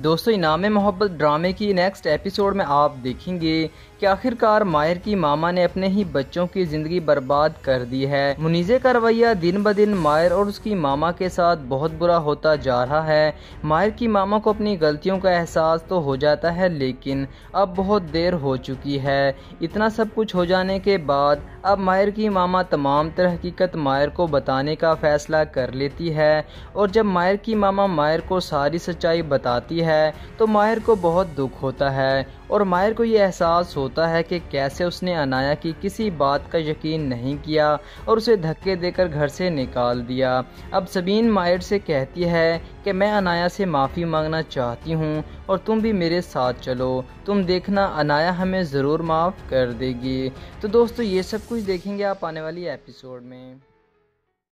दोस्तों, इनाम मोहब्बत ड्रामे की नेक्स्ट एपिसोड में आप देखेंगे कि आखिरकार माहिर की मामा ने अपने ही बच्चों की ज़िंदगी बर्बाद कर दी है। मुनीज़े का रवैया दिन ब दिन माहिर और उसकी मामा के साथ बहुत बुरा होता जा रहा है। माहिर की मामा को अपनी गलतियों का एहसास तो हो जाता है, लेकिन अब बहुत देर हो चुकी है। इतना सब कुछ हो जाने के बाद अब माहिर की मामा तमाम तरह हकीकत माहिर को बताने का फ़ैसला कर लेती है। और जब माहिर की मामा माहिर को सारी सच्चाई बताती है तो माहिर को बहुत दुख होता है और माहिर को ये एहसास होता है कि कैसे उसने अनाया की किसी बात का यकीन नहीं किया और उसे धक्के देकर घर से निकाल दिया। अब सबीन माहिर से कहती है कि मैं अनाया से माफ़ी मांगना चाहती हूँ और तुम भी मेरे साथ चलो, तुम देखना अनाया हमें ज़रूर माफ़ कर देगी। तो दोस्तों, ये सब कुछ देखेंगे आप आने वाली एपिसोड में।